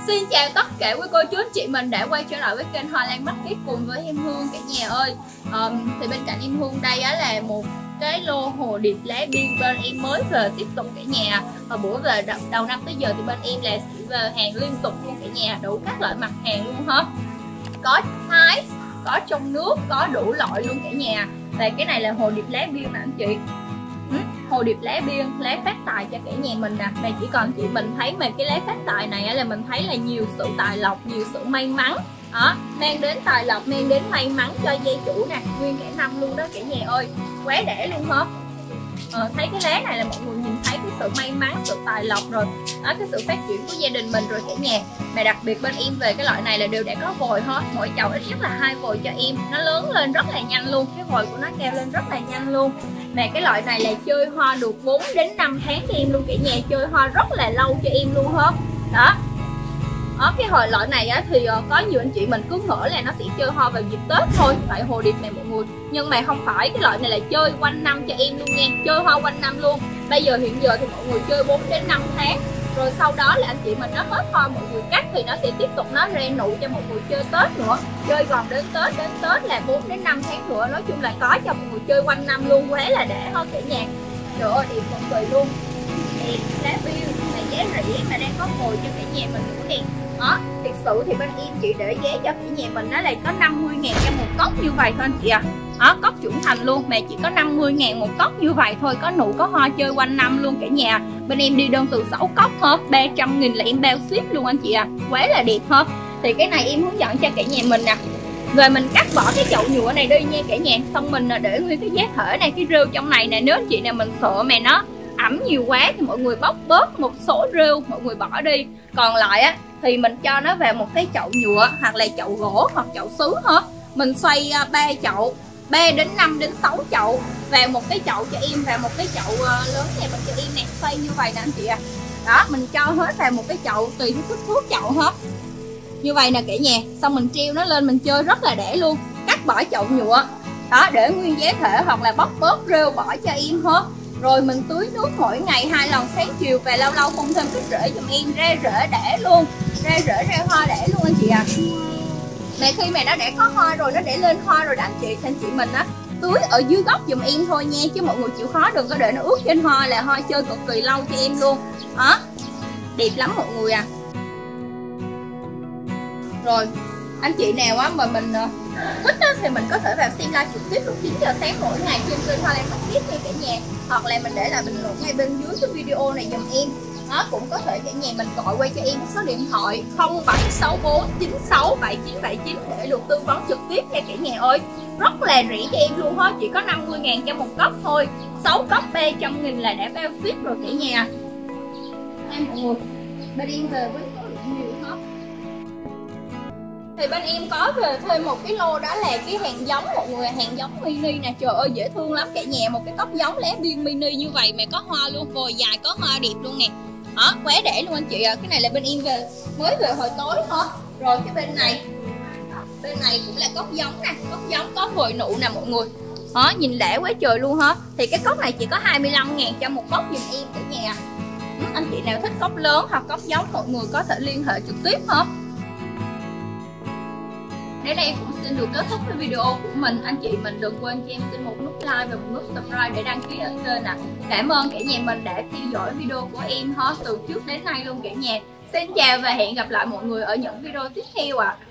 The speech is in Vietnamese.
Xin chào tất cả quý cô chú anh chị mình đã quay trở lại với kênh Hoa Lan Market cùng với em Hương cả nhà ơi. Thì bên cạnh em Hương đây á là một cái lô hồ điệp lá biên bên em mới về tiếp tục cả nhà. Và bữa về đầu năm tới giờ thì bên em là sẽ về hàng liên tục luôn cả nhà, đủ các loại mặt hàng luôn hết. Có Thái, có trong nước, có đủ loại luôn cả nhà. Và cái này là hồ điệp lá biên nè anh chị. Hồ điệp lá biên, lá phát tài cho cả nhà mình nè. Mà chỉ còn chị mình thấy mà cái lá phát tài này là mình thấy là nhiều sự tài lộc, nhiều sự may mắn đó, mang đến tài lộc, mang đến may mắn cho gia chủ nè, nguyên cả năm luôn đó cả nhà ơi, quá đẻ luôn hả. Thấy cái lá này là mọi người nhìn thấy cái sự may mắn, sự tài lộc rồi đó, cái sự phát triển của gia đình mình rồi cả nhà. Mà đặc biệt bên em về cái loại này là đều đã có vòi hết, mỗi chậu ít nhất là 2 vòi cho em, nó lớn lên rất là nhanh luôn, cái vòi của nó cao lên rất là nhanh luôn. Mà cái loại này là chơi hoa được 4 đến 5 tháng cho em luôn cả nhà, chơi hoa rất là lâu cho em luôn hết đó. Ở cái hồi loại này á, thì có nhiều anh chị mình cứ ngỡ là nó sẽ chơi hoa vào dịp Tết thôi, tại hồ điệp này mọi người, nhưng mà không phải, cái loại này là chơi quanh năm cho em luôn nha, chơi hoa quanh năm luôn. Bây giờ hiện giờ thì mọi người chơi 4 đến 5 tháng, rồi sau đó là anh chị mình nó hết hoa mọi người cắt thì nó sẽ tiếp tục nó ra nụ cho mọi người chơi Tết nữa, chơi còn đến Tết là 4 đến 5 tháng nữa, nói chung là có cho mọi người chơi quanh năm luôn, quá là đã hơn cả nhà. Trời ơi đẹp cực kỳ luôn, đẹp lá biên mà giá rẻ mà đang có vòi cho cả nhà mình nữa nè. Đó, thực sự thì bên em chị để giá cho cả nhà mình đó là có 50.000 cho một cốc như vậy thôi anh chị à. Đó, cốc trưởng thành luôn mà chỉ có 50.000 một cốc như vậy thôi, có nụ có hoa chơi quanh năm luôn cả nhà. Bên em đi đơn từ 6 cốc hết, 300.000 là em bao ship luôn anh chị à, quá là đẹp hết. Thì cái này em hướng dẫn cho cả nhà mình nè. Rồi mình cắt bỏ cái chậu nhựa này đi nha cả nhà, xong mình để nguyên cái giá thể này, cái rêu trong này nè, nếu anh chị nào mình sợ mà nó ẩm nhiều quá thì mọi người bóc bớt một số rêu, mọi người bỏ đi. Còn lại á thì mình cho nó vào một cái chậu nhựa hoặc là chậu gỗ hoặc chậu sứ hết. Mình xoay 3 chậu, 3 đến 5 đến 6 chậu vào một cái chậu cho em, vào một cái chậu lớn nhà mình cho em nè, xoay như vậy nè anh chị à. Đó, mình cho hết vào một cái chậu tùy cái kích thước chậu hết. Như vậy nè cả nhà, xong mình treo nó lên mình chơi rất là đẻ luôn. Cắt bỏ chậu nhựa. Đó, để nguyên giá thể hoặc là bóc bớt rêu bỏ cho em hết. Rồi mình tưới nước mỗi ngày 2 lần sáng chiều, và lâu lâu phun thêm cái rễ giùm em, ra rễ đẻ luôn, ra rễ ra hoa đẻ luôn anh chị à. Mà khi mà nó đã có hoa rồi, nó để lên hoa rồi đó anh chị mình á tưới ở dưới gốc giùm em thôi nha, chứ mọi người chịu khó đừng có để nó ướt trên hoa, là hoa chơi cực kỳ lâu cho em luôn. Đó, đẹp lắm mọi người à. Rồi anh chị nào á mà mình thích á, thì mình có thể vào xem live trực tiếp lúc 9 giờ sáng mỗi ngày trên kênh Hoa Lan Market nha cả nhà, hoặc là mình để lại bình luận ngay bên dưới cái video này giùm em. Nó cũng có thể cả nhà mình gọi quay cho em số điện thoại 0764967979 để được tư vấn trực tiếp nha cả nhà ơi. Rất là rẻ cho em luôn hết, chỉ có 50.000 cho một cốc thôi, 6 cốc 300.000 là đã bao ship rồi cả nhà. Em mọi người, bên em về với số lượng nhiều hết. Thì bên em có về thêm một cái lô, đó là cái hàng giống mọi người, hàng giống mini nè. Trời ơi dễ thương lắm cả nhà, một cái cốc giống lá biên mini như vậy mà có hoa luôn, vòi dài có hoa đẹp luôn nè. Đó, quá đẻ luôn anh chị ạ. Cái này là bên em mới về hồi tối thôi. Rồi cái bên này cũng là cốc giống nè, cốc giống có vòi nụ nè mọi người. Đó, nhìn đã quá trời luôn hả. Thì cái cốc này chỉ có 25.000 cho một cốc giùm em cả nhà. Anh chị nào thích cốc lớn hoặc cốc giống mọi người có thể liên hệ trực tiếp hết. Đến đây em cũng xin được kết thúc cái video của mình. Anh chị mình đừng quên cho em xin một nút like và một nút subscribe để đăng ký ở kênh ạ. Cảm ơn cả nhà mình đã theo dõi video của em hết từ trước đến nay luôn cả nhà. Xin chào và hẹn gặp lại mọi người ở những video tiếp theo ạ.